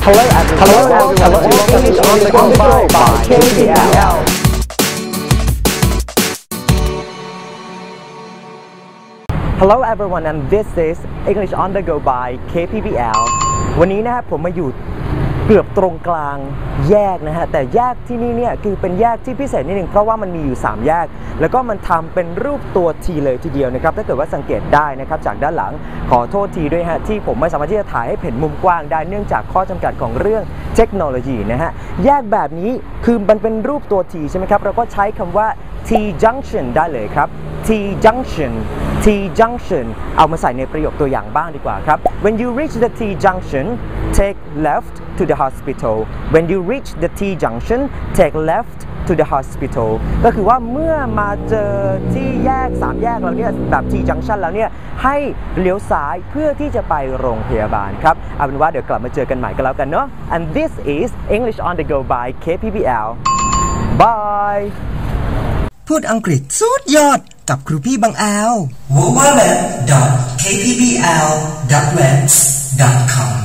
Hello everyone, English on the go by KPBL. Hello everyone and this is English on the go by KPBL. วันนี้นะครับผมมาอยู่เกือบตรงกลางแยกนะฮะแต่แยกที่นี่เนี่ยคือเป็นแยกที่พิเศษนิดนึงเพราะว่ามันมีอยู่3แยกแล้วก็มันทำเป็นรูปตัว T เลยทีเดียวนะครับถ้าเกิดว่าสังเกตได้นะครับจากด้านหลังขอโทษทีด้วยฮะที่ผมไม่สามารถที่จะถ่ายให้เห็นมุมกว้างได้เนื่องจากข้อจำกัดของเรื่องเทคโนโลยีนะฮะแยกแบบนี้คือมันเป็นรูปตัว T ใช่ไหมครับเราก็ใช้คำว่า T junction ได้เลยครับ T junction T junction เอามาใส่ในประโยคตัวอย่างบ้างดีกว่าครับ When you reach the T junction take left to the hospital When you reach the T junction take left to the hospital ก็คือว่าเมื่อมาเจอที่แยก3แยกแล้วเนี่ยแบบ T junction แล้วเนี่ยให้เลี้ยวซ้ายเพื่อที่จะไปโรงพยาบาลครับเอาเป็นว่าเดี๋ยวกลับมาเจอกันใหม่ก็แล้วกันเนาะ And this is English on the go by KPBL Bye พูดอังกฤษสุดยอดกับครูพี่บังแอล www.kpbl.webs.com